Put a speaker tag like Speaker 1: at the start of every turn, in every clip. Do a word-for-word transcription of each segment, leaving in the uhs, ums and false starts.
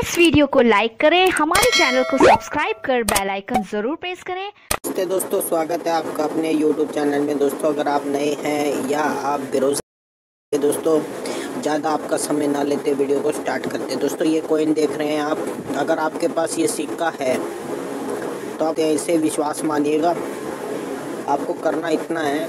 Speaker 1: इस वीडियो को लाइक करें, हमारे चैनल को सब्सक्राइब कर बेल आइकन जरूर प्रेस करें।
Speaker 2: नमस्ते दोस्तों, स्वागत है आपका अपने यूट्यूब चैनल में। दोस्तों अगर आप नए हैं या आप बेरोजगार हैं दोस्तों, ज़्यादा आपका समय ना लेते वीडियो को स्टार्ट करते। दोस्तों ये कॉइन देख रहे हैं आप, अगर आपके पास ये सिक्का है तो आप इसे विश्वास मानिएगा। आपको करना इतना है,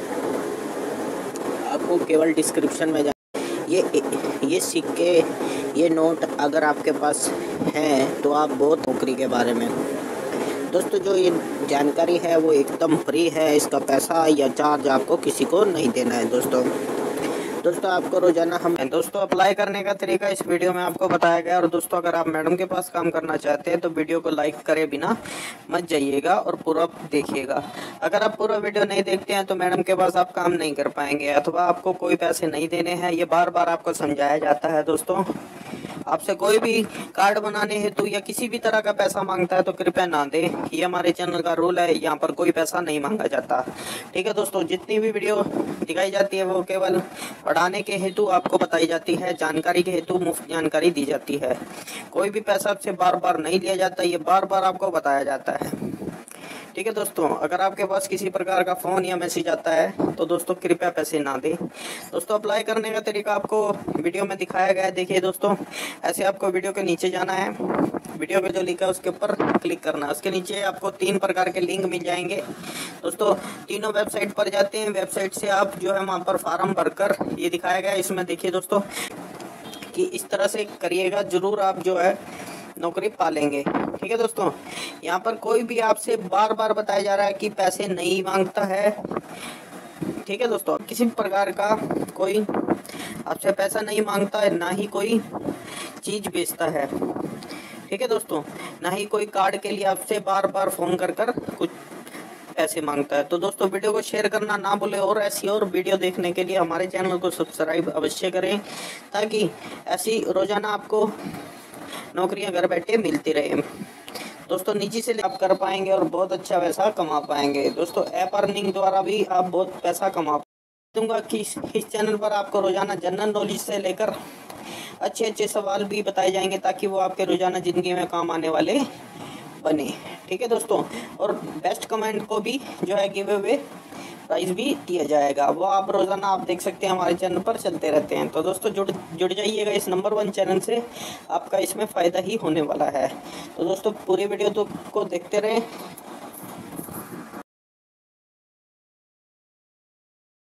Speaker 2: आपको केवल डिस्क्रिप्शन में जा ये ये सिक्के ये नोट अगर आपके पास हैं तो आप बहुत नौकरी के बारे में दोस्तों, जो ये जानकारी है वो एकदम फ्री है। इसका पैसा या चार्ज आपको किसी को नहीं देना है। दोस्तों दोस्तों आपको रोजाना हम दोस्तों अप्लाई करने का तरीका इस वीडियो में आपको बताया गया। और दोस्तों अगर आप मैडम के पास काम करना चाहते हैं तो वीडियो को लाइक करे बिना मत जाइएगा और पूरा देखिएगा। अगर आप पूरा वीडियो नहीं देखते हैं तो मैडम के पास आप काम नहीं कर पाएंगे, अथवा आपको कोई पैसे नहीं देने हैं। ये बार बार आपको समझाया जाता है। दोस्तों आपसे कोई भी कार्ड बनाने हेतु या किसी भी तरह का पैसा मांगता है तो कृपया ना दें। ये हमारे चैनल का रूल है, यहाँ पर कोई पैसा नहीं मांगा जाता। ठीक है दोस्तों, जितनी भी वीडियो दिखाई जाती है वो केवल पढ़ाने के हेतु आपको बताई जाती है, जानकारी के हेतु मुफ्त जानकारी दी जाती है। कोई भी पैसा आपसे बार बार नहीं लिया जाता, ये बार बार आपको बताया जाता है। ठीक है दोस्तों, अगर आपके पास किसी प्रकार का फ़ोन या मैसेज आता है तो दोस्तों कृपया पैसे ना दें। दोस्तों अप्लाई करने का तरीका आपको वीडियो में दिखाया गया है। देखिए दोस्तों, ऐसे आपको वीडियो के नीचे जाना है, वीडियो पे जो लिखा है उसके ऊपर क्लिक करना है। उसके नीचे आपको तीन प्रकार के लिंक मिल जाएंगे। दोस्तों तीनों वेबसाइट पर जाते हैं, वेबसाइट से आप जो है वहाँ पर फार्म भरकर ये दिखाया गया है। इसमें देखिए दोस्तों कि इस तरह से करिएगा, जरूर आप जो है नौकरी पालेंगे। ठीक है दोस्तों, यहाँ पर कोई भी आपसे बार बार बताया जा रहा है कि पैसे नहीं मांगता है। ठीक है दोस्तों, किसी प्रकार का कोई आपसे पैसा नहीं मांगता है, ना ही कोई चीज बेचता है। ठीक है दोस्तों, ना ही कोई कार्ड के लिए आपसे बार बार फोन कर कर कुछ पैसे मांगता है। तो दोस्तों वीडियो को शेयर करना ना भूलें और ऐसी और वीडियो देखने के लिए हमारे चैनल को सब्सक्राइब अवश्य करें, ताकि ऐसी रोजाना आपको नौकरियां घर बैठे मिलती रहे। दोस्तों निजी से आप कर पाएंगे और बहुत अच्छा पैसा कमा पाएंगे। दोस्तों ऐप अर्निंग द्वारा भी आप बहुत पैसा कमा दूंगा कि इस चैनल पर आपको रोजाना जनरल नॉलेज से लेकर अच्छे अच्छे सवाल भी बताए जाएंगे, ताकि वो आपके रोजाना ज़िंदगी में काम आने वाले बने। ठीक है दोस्तों, और बेस्ट कमेंट को भी जो है गिव अवे प्राइस भी दिया जाएगा, वो आप रोज़ाना आप देख सकते हैं, हमारे चैनल पर चलते रहते हैं। तो दोस्तों जुड़ जुड़ जाइएगा इस नंबर वन चैनल से, आपका इसमें फ़ायदा ही होने वाला है। तो दोस्तों पूरी वीडियो तो को देखते रहें।